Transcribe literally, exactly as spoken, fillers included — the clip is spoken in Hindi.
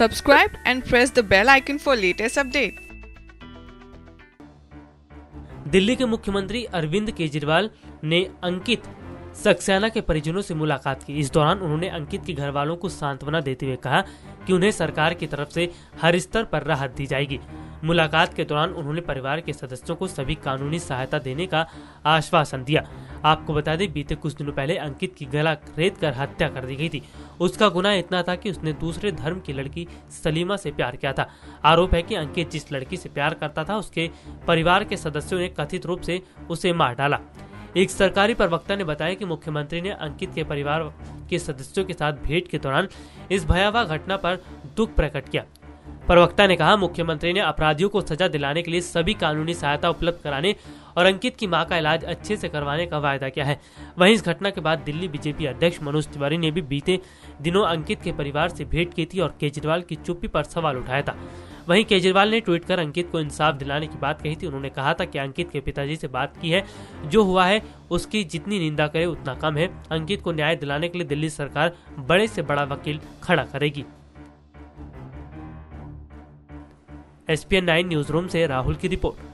Subscribe and press the bell icon for latest update. Delhi के मुख्यमंत्री अरविंद केजरीवाल ने अंकित सक्सेना के परिजनों से मुलाकात की। इस दौरान उन्होंने अंकित के घर वालों को सांत्वना देते हुए कहा कि उन्हें सरकार की तरफ से हर स्तर पर राहत दी जाएगी। मुलाकात के दौरान उन्होंने परिवार के सदस्यों को सभी कानूनी सहायता देने का आश्वासन दिया। आपको बता दें, बीते कुछ दिनों पहले अंकित की गला रेत कर हत्या कर दी गई थी। उसका गुनाह इतना था कि उसने दूसरे धर्म की लड़की सलीमा से प्यार किया था। आरोप है कि अंकित जिस लड़की से प्यार करता था, उसके परिवार के सदस्यों ने कथित रूप से उसे मार डाला। एक सरकारी प्रवक्ता ने बताया कि मुख्यमंत्री ने अंकित के परिवार के सदस्यों के साथ भेंट के दौरान इस भयावह घटना पर दुख प्रकट किया। प्रवक्ता ने कहा, मुख्यमंत्री ने अपराधियों को सजा दिलाने के लिए सभी कानूनी सहायता उपलब्ध कराने और अंकित की मां का इलाज अच्छे से करवाने का वायदा किया है। वहीं इस घटना के बाद दिल्ली बीजेपी अध्यक्ष मनोज तिवारी ने भी बीते दिनों अंकित के परिवार से भेंट की थी और केजरीवाल की चुप्पी पर सवाल उठाया था। वहीं केजरीवाल ने ट्वीट कर अंकित को इंसाफ दिलाने की बात कही थी। उन्होंने कहा था कि अंकित के पिताजी से बात की है, जो हुआ है उसकी जितनी निंदा करे उतना कम है। अंकित को न्याय दिलाने के लिए दिल्ली सरकार बड़े से बड़ा वकील खड़ा करेगी। S P N nine news room से राहुल की रिपोर्ट।